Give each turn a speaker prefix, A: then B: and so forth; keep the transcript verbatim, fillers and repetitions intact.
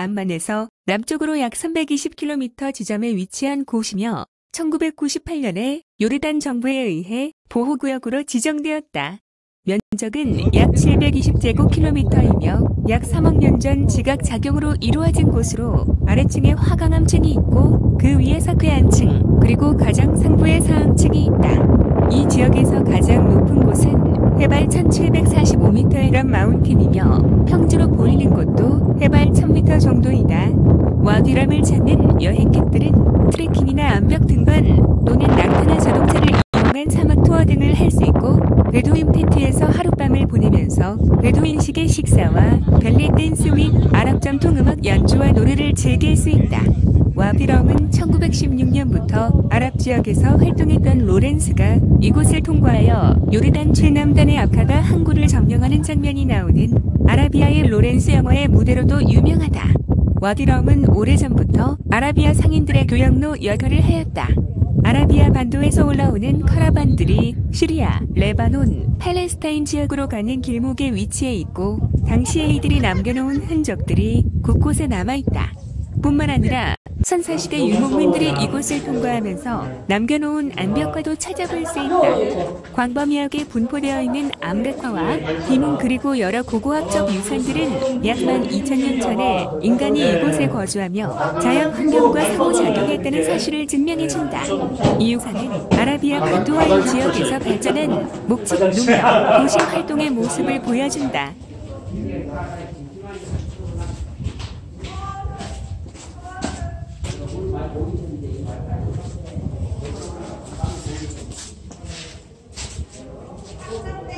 A: 암만에서 남쪽으로 약 삼백이십 킬로미터 지점에 위치한 곳이며 천구백구십팔 년에 요르단 정부에 의해 보호구역으로 지정되었다. 면적은 약 칠백이십 제곱킬로미터이며 약 삼억 년 전 지각작용으로 이루어진 곳으로 아래층에 화강암층이 있고 그 위에 석회암층 그리고 가장 상부에 사암층이 있다. 이 지역에서 가장 높은 곳은 해발 천칠백사십오 미터의 람 마운틴이며 평지로 보이는 곳도 해발 천 미터 정도이다. 와디람을 찾는 여행객들은 트레킹이나 암벽 등반 또는 낙타나 자동차를 이용한 사막 투어 등을 할 수 있고 베두인 텐트에서 하룻밤을 보내면서 베두인식의 식사와 벨리 댄스 및 아랍 전통 음악 연주와 노래를 즐길 수 있다. 와디럼은 천구백십육 년부터 아랍 지역에서 활동했던 로렌스가 이곳을 통과하여 요르단 최남단의 아카가 항구를 점령하는 장면이 나오는 아라비아의 로렌스 영화의 무대로도 유명하다. 와디럼은 오래전부터 아라비아 상인들의 교역로 역할을 하였다. 아라비아 반도에서 올라오는 카라반들이 시리아, 레바논, 팔레스타인 지역으로 가는 길목에 위치해 있고 당시에 이들이 남겨놓은 흔적들이 곳곳에 남아있다. 뿐만 아니라 선사시대 유목민들이 이곳을 통과하면서 남겨놓은 암벽화도 찾아볼 수 있다. 광범위하게 분포되어 있는 암벽화와 비문 그리고 여러 고고학적 유산들은 약 만 이천 년 전에 인간이 이곳에 거주하며 자연 환경과 상호작용했다는 사실을 증명해준다. 이 유산은 아라비아 반도와의 지역에서 발전한 목축, 농업, 도시 활동의 모습을 보여준다.
B: 네.